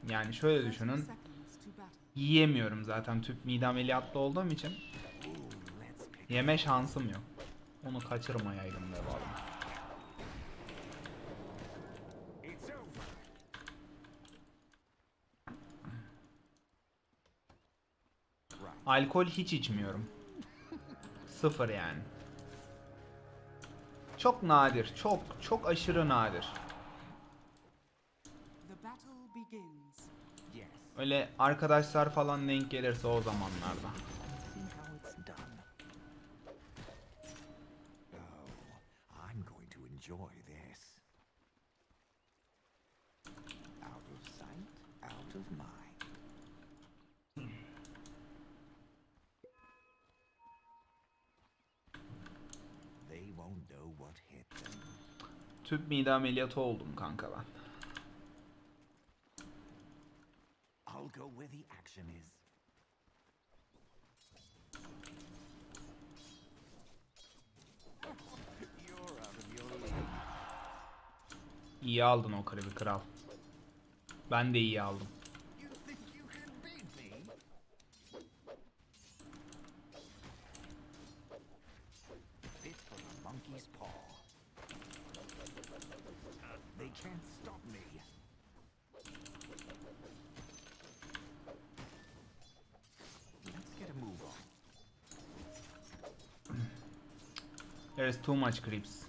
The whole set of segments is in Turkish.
Yani şöyle düşünün. Yiyemiyorum zaten tüp mide ameliyatlı olduğum için. Yeme şansım yok. Onu kaçırmayaydım be vallahi. Alkol hiç içmiyorum. Sıfır yani. Çok nadir. Çok çok aşırı nadir. Öyle arkadaşlar falan denk gelirse o zamanlarda. Tüp mide ameliyatı oldum kanka ben. İyi aldın o kribi kral. Ben de iyi aldım. There is too much creeps.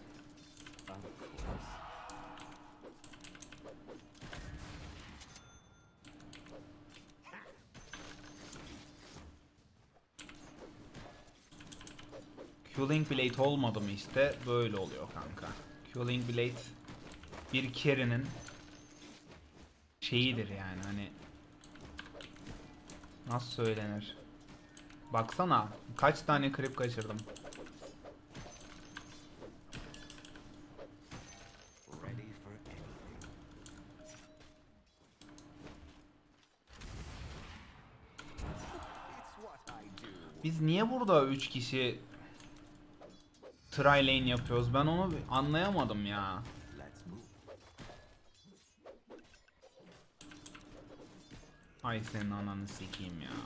Killing Blade olmadı mı işte böyle oluyor kanka. Killing Blade bir carry'nin şeyidir yani hani nasıl söylenir? Baksana kaç tane creep kaçırdım. Biz niye burada 3 kişi try lane yapıyoruz? Ben onu anlayamadım ya. Ay senin ananı sikeyim ya.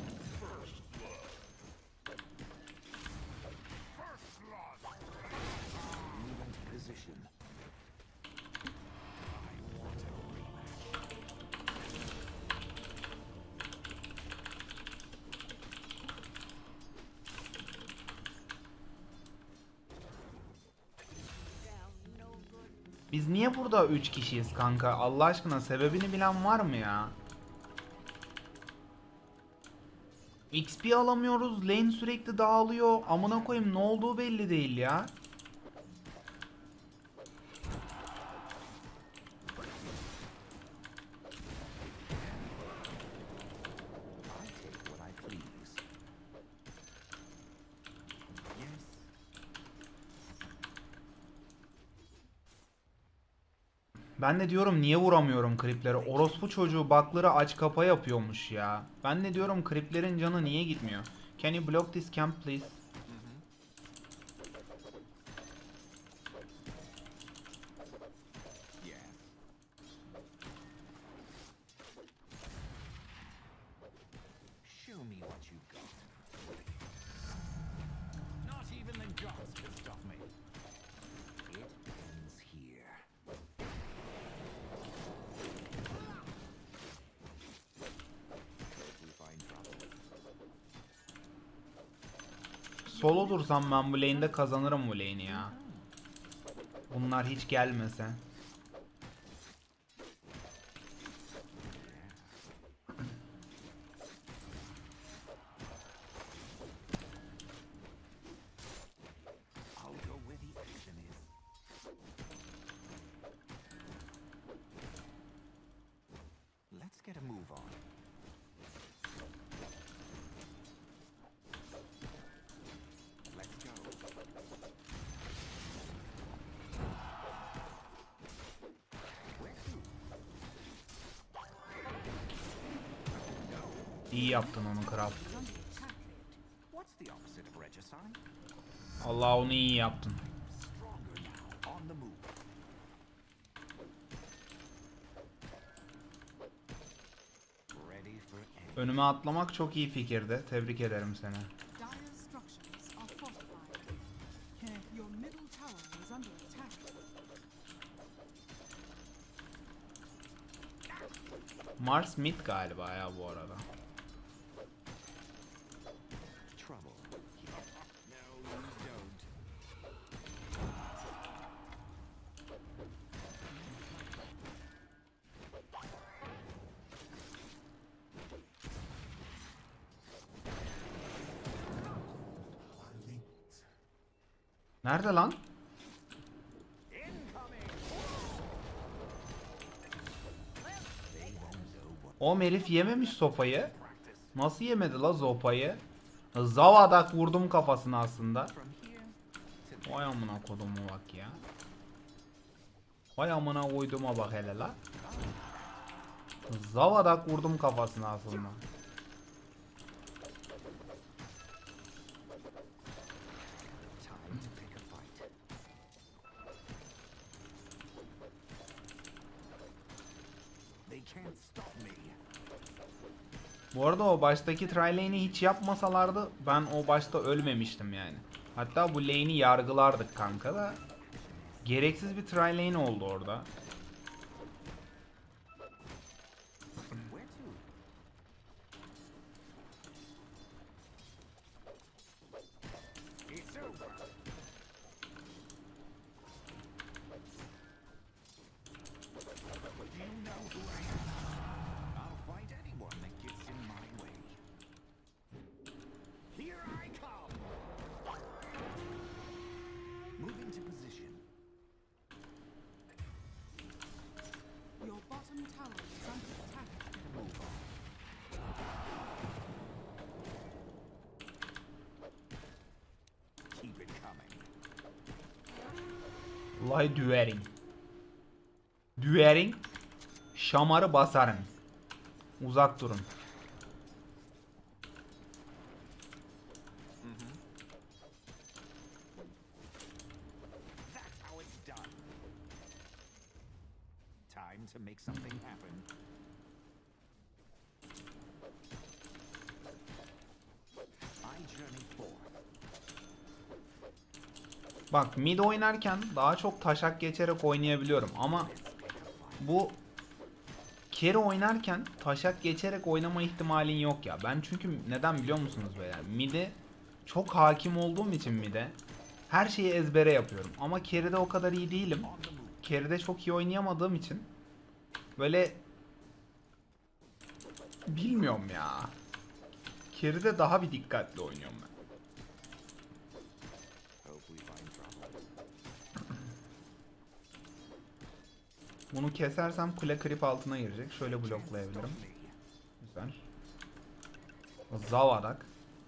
Biz niye burada 3 kişiyiz kanka? Allah aşkına sebebini bilen var mı ya? XP alamıyoruz. Lane sürekli dağılıyor. Amına koyayım ne olduğu belli değil ya. Ben de diyorum niye vuramıyorum kriplere? Orospu çocuğu bakları aç kapa yapıyormuş ya. Ben de diyorum kriplerin canı niye gitmiyor? Can you block this camp please? Solo dursam ben bu lane'de kazanırım bu lane'i ya. Bunlar hiç gelmese. İyi yaptın onu kral. Allah onu iyi yaptın. Önüme atlamak çok iyi fikirdi. Tebrik ederim seni. Dire's structures are fortified. Your middle tower is under attack. Mars mid galiba ya bu arada. Trouble. No, you don't. Nerede lan? O herif yememiş sopayı. Nasıl yemedi la sopayı? Zavadak vurdum kafasına aslında. Vay amına kodumu bak ya. Vay amına koyduğuma bak hele la. Zavadak vurdum kafasına aslında. Time to pick a fight. They can't stop me. Bu arada o baştaki try lane'i hiç yapmasalardı ben o başta ölmemiştim yani. Hatta bu lane'i yargılardık kanka da. Gereksiz bir try lane oldu orada. Where to? It's over. Do you know who I am? I'll fight anyone that gets in my way. Here I come. Move into position. Your bottom tower is under attack. Move on. Keep it coming. Lay düverin. Düverin. Şamarı basarın. Uzak durun. That's how it's done. Time to make something happen. I journey forth. Bak mid oynarken daha çok taşak geçerek oynayabiliyorum ama bu carry oynarken taşak geçerek oynama ihtimalin yok ya. Ben çünkü neden biliyor musunuz beyler? Mid'e çok hakim olduğum için mid'e her şeyi ezbere yapıyorum. Ama carry'de o kadar iyi değilim. Carry'de çok iyi oynayamadığım için böyle bilmiyorum ya. Carry'de daha bir dikkatli oynuyorum ben. Hope we find trouble. Bunu kesersem kule creep altına girecek. Şöyle bloklayabilirim. Güzel. Zavadak.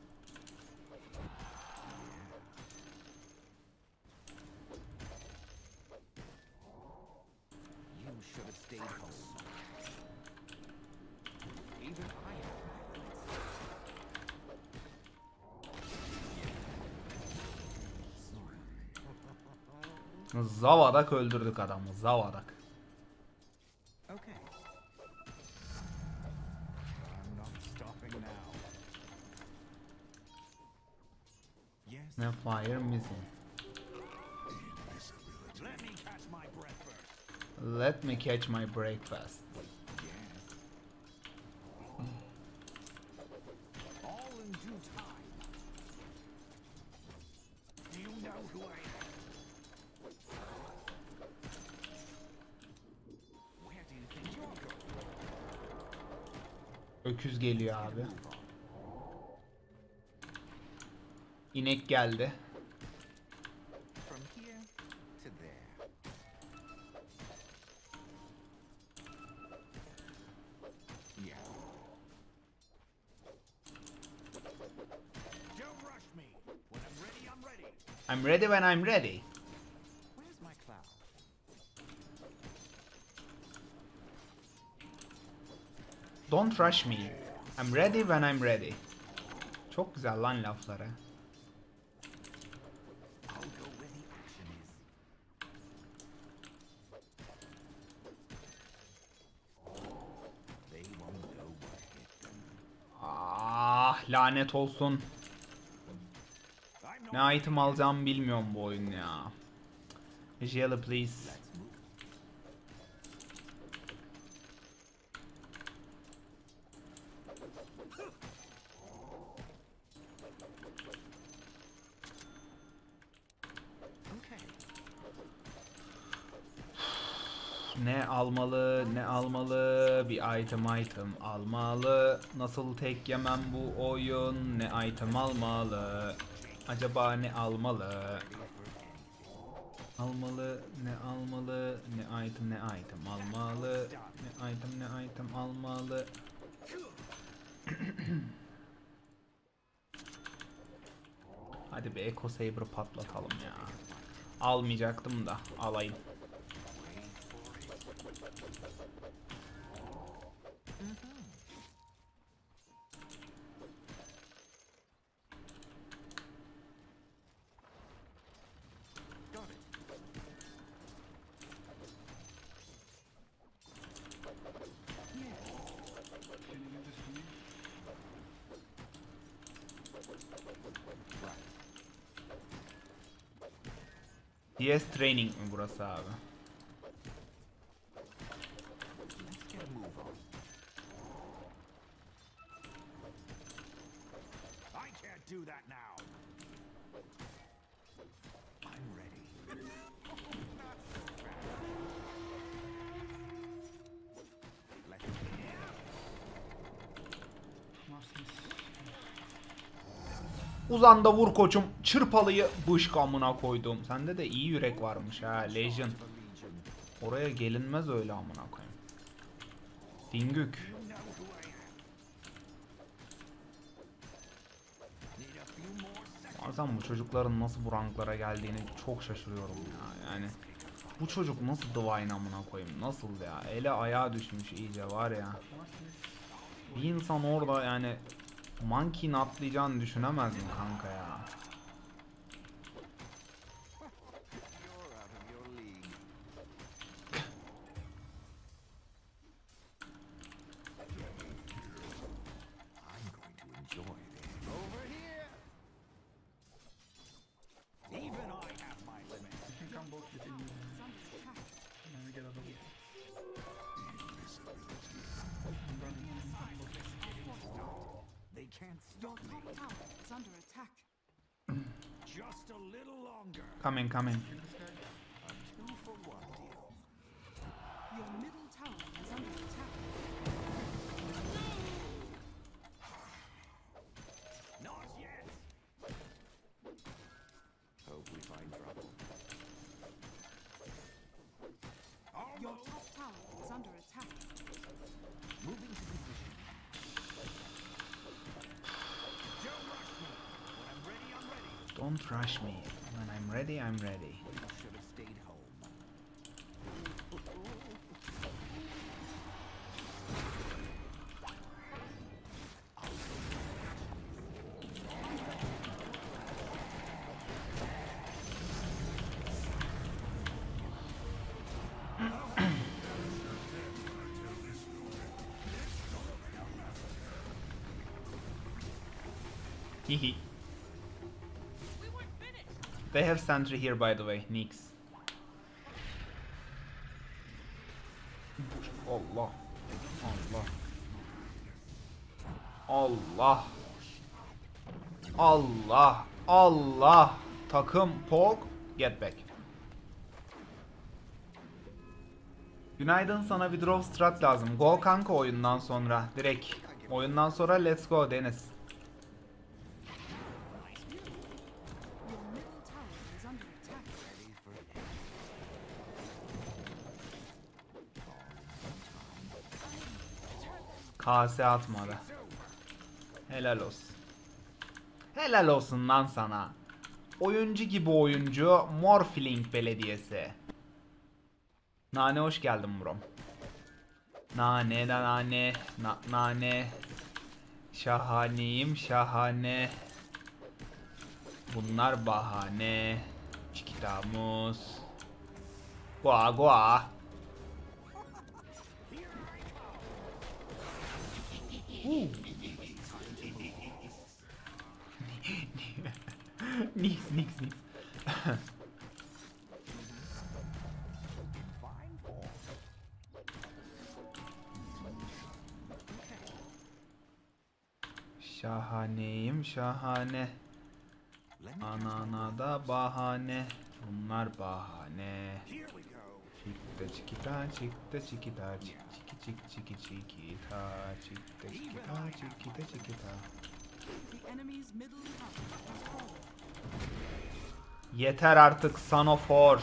You should have stayed home. Even I have my limits. Zavadak öldürdük adamı. Zavadak. Okay. I'm not stopping now. Yes. Ne fire missing. Let me catch my breath first. Let me catch my breakfast. Yes. All in due time. Do you know who I am? Where do you think you're going? Öküz geliyor abi. Move on. İnek geldi. From here to there. Yeah. Don't rush me. When I'm ready, I'm ready. I'm ready when I'm ready. Where's my cloud? Don't rush me. I'm ready when I'm ready. Çok güzel lan lafları. I'll go where the action is. They won't know what hit them. Lanet olsun. I'm no Ne item alacağımı bilmiyorum bu oyun ya. Jelly please. okay. Ne almalı, ne almalı? Bir item almalı. Nasıl tek yemem bu oyun? Ne item almalı? Acaba ne almalı? Almalı, ne almalı? Ne item almalı? Ne item almalı? Hadi bir Eco Saber'ı patlatalım ya. Almayacaktım da alayım. Got it. DS Training mi burası abi? Let's get a move on. I can't do that now. I'm ready. Not so fast. Let's begin. Uzanda vur koçum. Çırpalıyı bışk amına koydum. Sende de iyi yürek varmış ha Legion. The Legion. Oraya gelinmez öyle amına koyayım. Dingük. You know who I am. Need a few more seconds. Bazen bu çocukların nasıl bu ranklara geldiğini çok şaşırıyorum ya. Yani bu çocuk nasıl Divine amına koyayım? Nasıl ya? Ele ayağa düşmüş iyice var ya. Bir insan orada yani Monkey'in atlayacağını düşünemez mi kanka ya? You're out of your league. I'm going to enjoy this. Over here. Even I have my limits. They can't stop me. Top tower is under attack. Just a little longer. Coming. A 2-for-1 deal. Your middle tower is under attack. Not yet. Hope we find trouble. Your Almost. top tower is under attack. Moving to position. Don't rush me. When I'm ready, I'm Don't rush me. When I'm ready. ready. Should have stayed home. Hihi. They have sentry here by the way, Nyx. Allah. Allah. Allah. Allah. Allah. Takım Pog. Get back. Günaydın, sana bir draw strat lazım. Go kanka oyundan sonra. Direkt. Oyundan sonra let's go Deniz. Your middle tower is under attack. Ready for Kase atmadı. Helal olsun. Helal olsun lan sana. Oyuncu gibi oyuncu Morphling Belediyesi. Nane hoş geldin brom. Nane nane nane. Şahaneyim şahane. Bunlar bahane. Çikitamuz. Goa goa. Nix. In fine form. Şahaneyim şahane. Let me Anana da bahane. Bunlar bahane. Here we go. Çıktı çikita çıktı çikita çikita. The enemy's middle tower has fallen. Yeter artık Sanofor.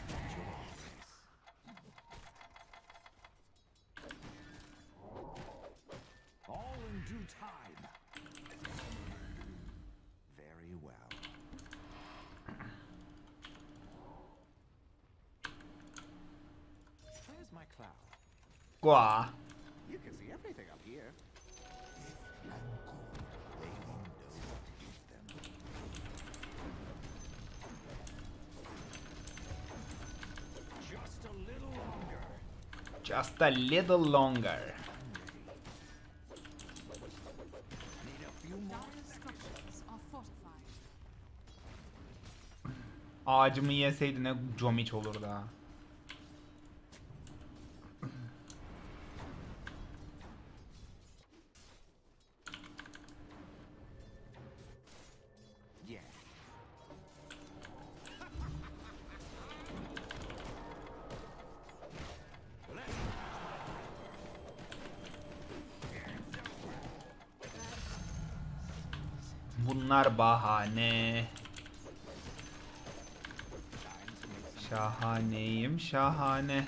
All in due time. Very well. Where's my cloud? Gua. You can see everything up here. They won't know what hit them. Just a little longer. Just a little longer. Need a few more. Dire's structures are fortified. Ağacımı yeseydi ne comiç olurdu ha. Yeah. Bunlar bahane. Şahaneyim şahane.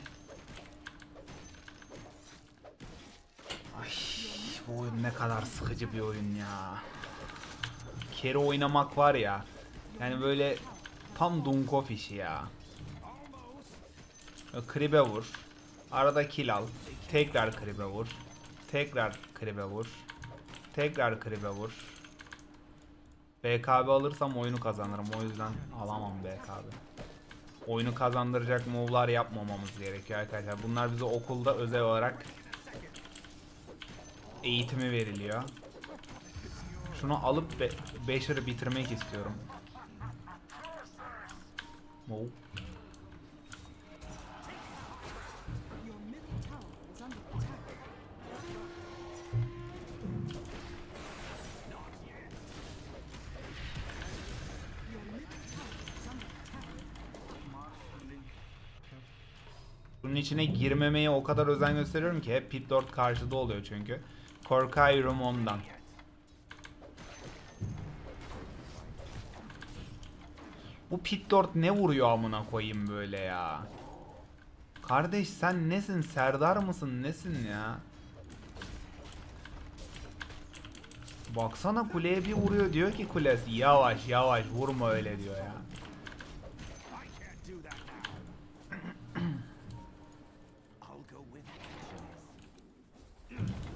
Ay, bu oyun ne kadar sıkıcı bir oyun ya. Carry oynamak var ya. Yani böyle tam Dunkov işi ya. Kribe vur. Arada kill al. Tekrar kribe vur. Tekrar kribe vur. Tekrar kribe vur. BKB alırsam oyunu kazanırım. O yüzden alamam BKB. Oyunu kazandıracak move'lar yapmamamız gerekiyor arkadaşlar. Bunlar bize okulda özel olarak eğitimi veriliyor. Şunu alıp Basher'ı bitirmek istiyorum. Move. Your middle tower is under attack. Your middle tower is under attack. Bunun içine girmemeye o kadar özen gösteriyorum ki hep Pit Lord karşıda oluyor çünkü. Korkuyorum ondan. Bu Pit Lord ne vuruyor amına koyayım böyle ya. Kardeş sen nesin? Serdar mısın? Nesin ya? Baksana kuleye bir vuruyor, diyor ki kulesi yavaş yavaş vurma öyle diyor ya. I can't do that now. I'll go with it.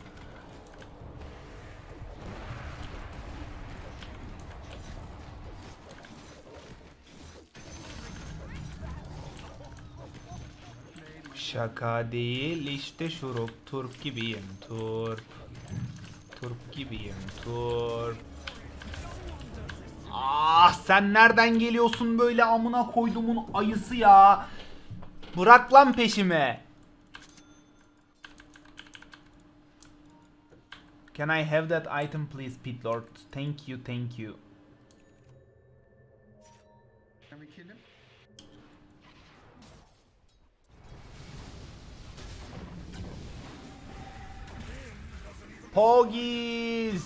Şaka değil işte şurup, turp gibiyim turp. Turp gibiyim turp. Ah sen nereden geliyorsun böyle amına koyduğumun ayısı ya. Bırak lan peşime. Can I have that item please Pit Lord? Thank you, thank you. Can we kill him? Poggies.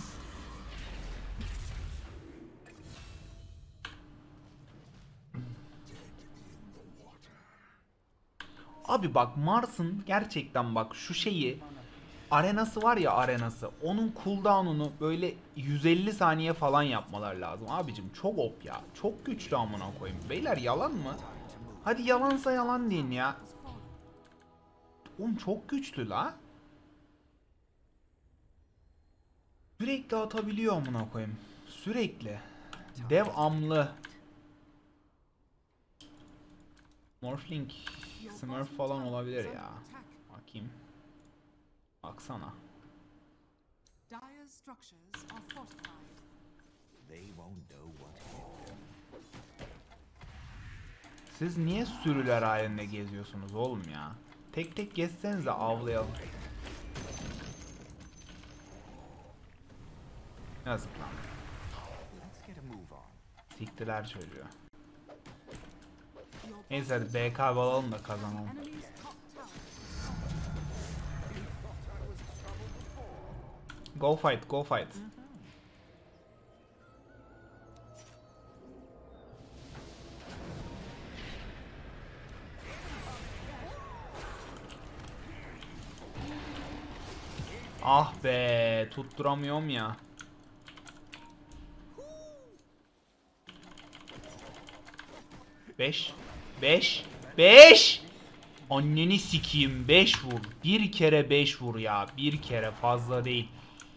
Abi bak Mars'ın gerçekten bak şu şeyi arenası var ya, arenası, onun cooldown'unu böyle 150 saniye falan yapmalar lazım abicim. Çok op ya, çok güçlü amına koyayım. Beyler yalan mı? Hadi yalansa yalan deyin ya. Oğlum çok güçlü la. Sürekli atabiliyor amına koyayım. Sürekli. Devamlı. Morphling Smurf falan olabilir ya. Bakayım. Baksana. Dire's structures are fortified. They won't know what hit them. Siz niye sürüler halinde geziyorsunuz oğlum ya? Tek tek gezsenize, avlayalım. Yazık lan. Let's get a move on. Siktiler çocuğu. Your Neyse hadi BK alalım da kazanalım. enemy's top tower. Go fight, go fight. Ah be, tutturamıyorum ya. Beş. 5. Anneni sikeyim, 5 vur. Bir kere 5 vur ya. Bir kere, fazla değil.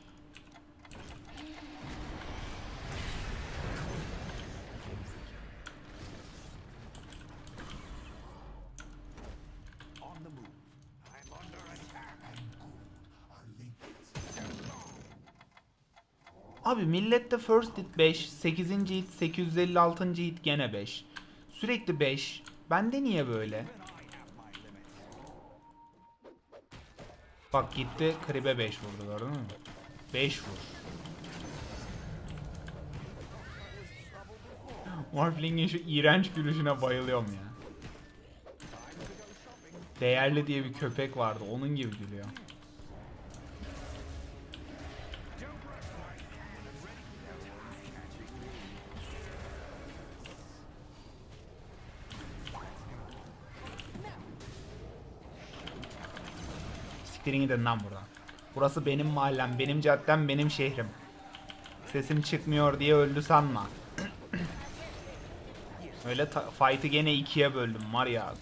On the move. I'm under attack. Abi millette first hit 5, 8. hit, 856. hit gene 5. Sürekli 5. Bende niye böyle? Bak gitti kribe 5 vurdu, gördün mü? 5 vur. Morphling'in şu iğrenç gülüşüne bayılıyorum ya. Değerli diye bir köpek vardı, onun gibi gülüyor. Siktirin gidin lan buradan. Burası benim mahallem, benim caddem, benim şehrim. Sesim çıkmıyor diye öldü sanma. Öyle fight'ı gene ikiye böldüm var ya.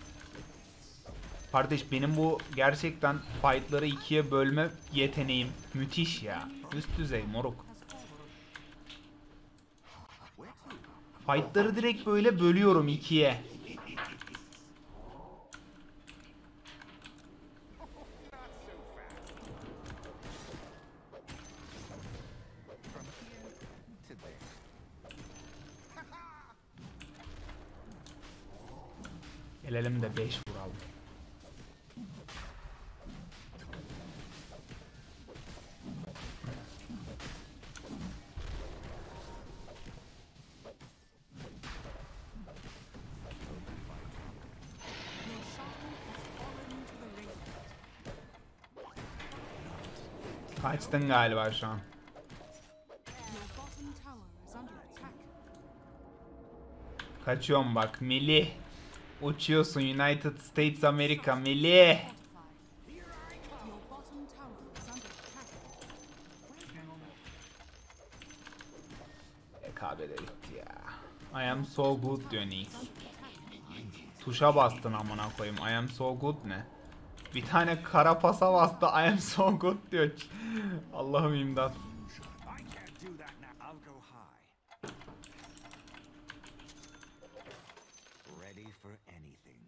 Kardeş benim bu gerçekten fight'ları ikiye bölme yeteneğim müthiş ya. Üst düzey moruk. Fight'ları direkt böyle bölüyorum ikiye. To there. Gelelim de 5 vuralım. Your shadow has fallen to the ring. Kaçtın galiba şu an. Your bottom tower is under attack. Kaçıyorum bak Melih. Uçuyorsun United States America Melih. Fortified. Your bottom tower is under attack. KB'de gitti ya. I am so good diyor Nix. Tuşa bastın amına koyayım. I am so good ne? Bir tane kara pasa bastı. I am so good diyor. Allah'ım imdat. I can't do that now. I'll go high. Ready for anything.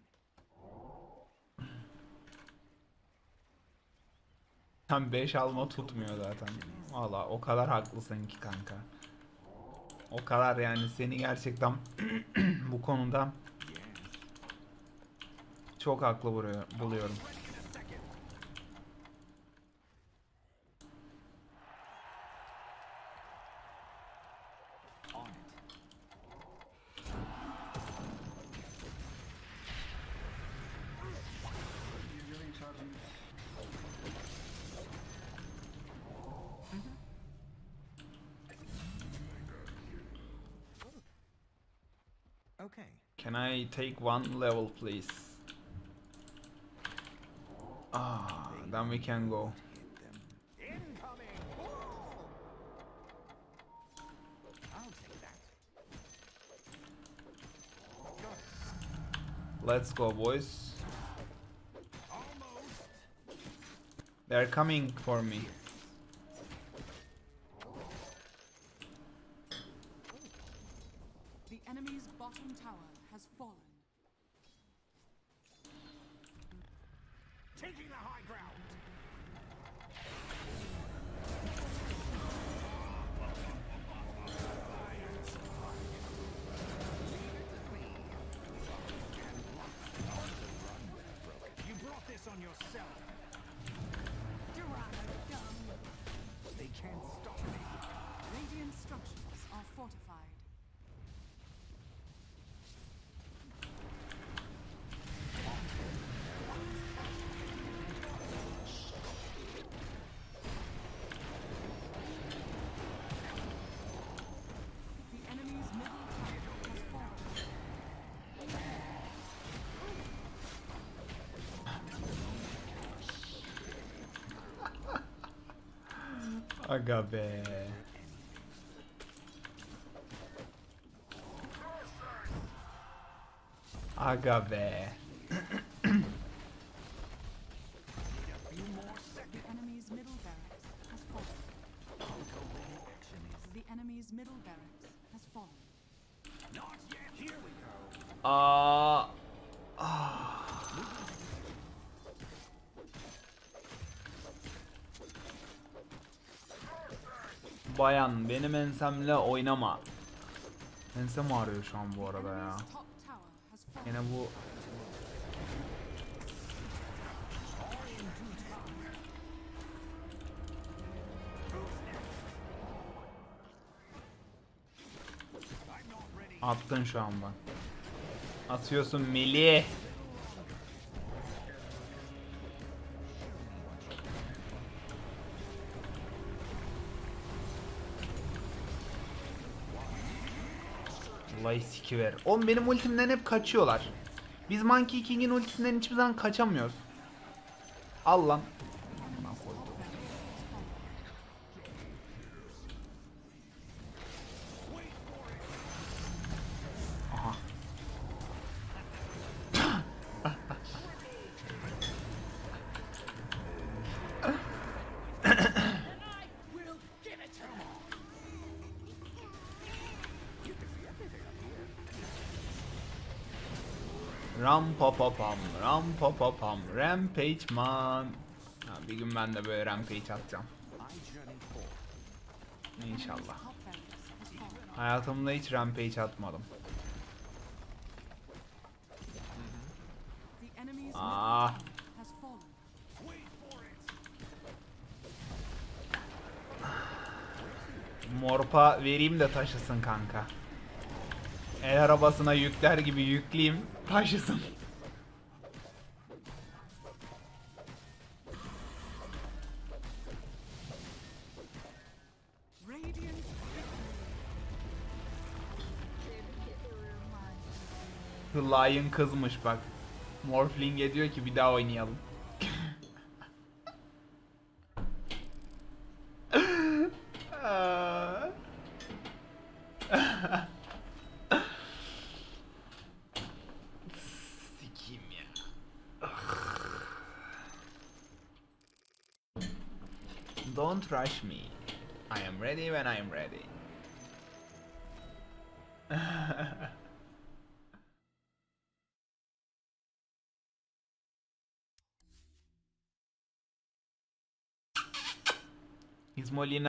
Tam 5 alma tutmuyor zaten. Valla o kadar haklısın ki kanka. O kadar yani seni gerçekten bu konuda çok haklı buluyorum. On it. Okay. Can I take one level please? Ah, then we can go. Hit them. Incoming! I'll take that. Got it. Let's go boys. Almost. They're coming for me. The enemy's bottom tower has fallen. Taking the high ground. Aga be. Aga be. The enemy's middle barracks has fallen. The enemy's middle barracks has fallen. Not yet. Here we go. Aa. Bayan benim ensemle oynama. Ensem ağrıyor şu an bu arada ya. Enemy's top tower has fallen. Yine bu attın şu an bak. Atıyorsun Melih. Vallahi sikiver. Oğlum benim ultimden hep kaçıyorlar. Biz Monkey King'in ultisinden hiçbir zaman kaçamıyoruz. Al lan. Amına koydum. Aha. Ram pa pa pam, ram pa pa pam, rampage man. Ha, bir gün ben de böyle rampage atacağım. I journey forth. İnşallah. Top barracks has fallen. Hayatımda hiç rampage atmadım. The enemy's middle Ah. tower has fallen. Morpa vereyim de taşısın kanka. El arabasına yükler gibi yükleyeyim, taşısın. Radiant victory. The Lion kızmış bak. Morphling'e diyor ki bir daha oynayalım. Sikiyim ya. Don't rush me. I am ready when I am ready. İzmolina